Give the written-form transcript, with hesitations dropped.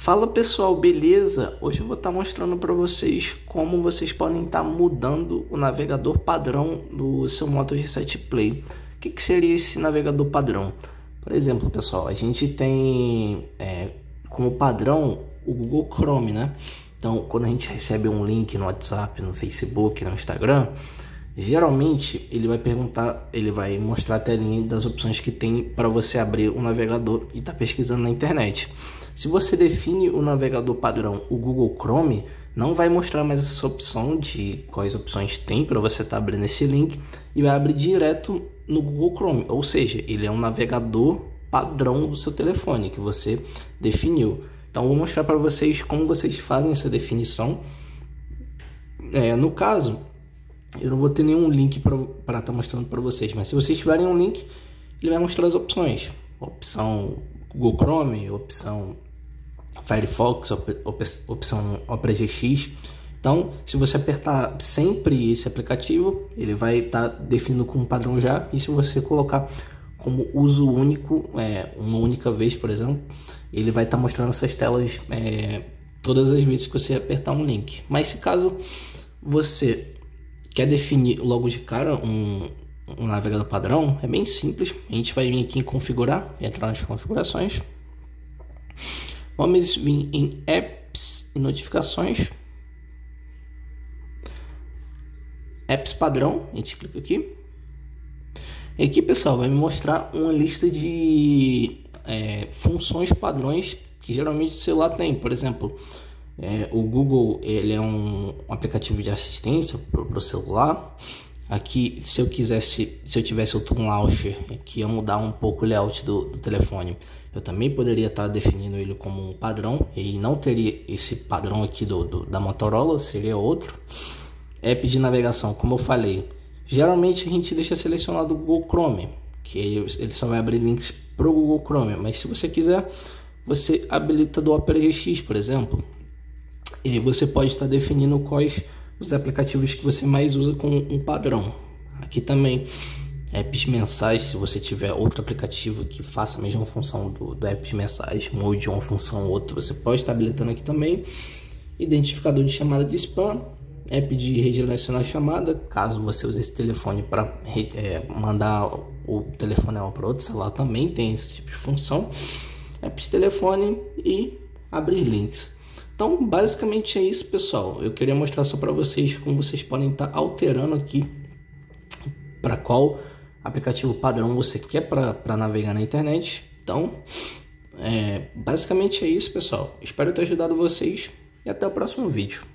Fala pessoal, beleza? Hoje eu vou estar mostrando para vocês como vocês podem estar mudando o navegador padrão do seu Moto G7 Play. O que seria esse navegador padrão? Por exemplo, pessoal, a gente tem como padrão o Google Chrome, né? Então, quando a gente recebe um link no WhatsApp, no Facebook, no Instagram, geralmente ele vai perguntar, ele vai mostrar a telinha das opções que tem para você abrir o navegador e estar pesquisando na internet. Se você define o navegador padrão, o Google Chrome, não vai mostrar mais essa opção de quais opções tem para você estar abrindo esse link e vai abrir direto no Google Chrome. Ou seja, ele é um navegador padrão do seu telefone que você definiu. Então, eu vou mostrar para vocês como vocês fazem essa definição. No caso, eu não vou ter nenhum link para estar mostrando para vocês, mas se vocês tiverem um link, ele vai mostrar as opções. Opção Google Chrome, opção Firefox, opção Opera GX. Então, se você apertar sempre esse aplicativo, ele vai estar definindo como padrão já. E se você colocar como uso único, uma única vez, por exemplo, ele vai estar mostrando essas telas todas as vezes que você apertar um link. Mas se caso você quer definir logo de cara um navegador padrão, é bem simples. A gente vai vir aqui em configurar, entrar nas configurações, vamos vir em apps e notificações, apps padrão, a gente clica aqui. E aqui, pessoal, vai me mostrar uma lista de funções padrões que geralmente o celular tem. Por exemplo, o Google, ele é um aplicativo de assistência para o celular. Aqui, se eu tivesse o Toon Launcher, que ia mudar um pouco o layout do telefone, eu também poderia estar definindo ele como um padrão, e não teria esse padrão aqui da Motorola, seria outro. App de navegação, como eu falei, geralmente a gente deixa selecionado o Google Chrome, que ele só vai abrir links para o Google Chrome, mas se você quiser, você habilita do Opera GX, por exemplo, e você pode estar definindo quais os aplicativos que você mais usa com um padrão. Aqui também apps mensais, se você tiver outro aplicativo que faça a mesma função do apps mensais, mude uma função ou outra, você pode estar habilitando aqui também. Identificador de chamada de spam, app de redirecionar a chamada, caso você use esse telefone para mandar o telefonema para outro celular, também tem esse tipo de função. Apps de telefone e abrir links. Então, basicamente é isso, pessoal. Eu queria mostrar só para vocês como vocês podem estar alterando aqui para qual aplicativo padrão você quer para navegar na internet. Então, basicamente é isso, pessoal. Espero ter ajudado vocês e até o próximo vídeo.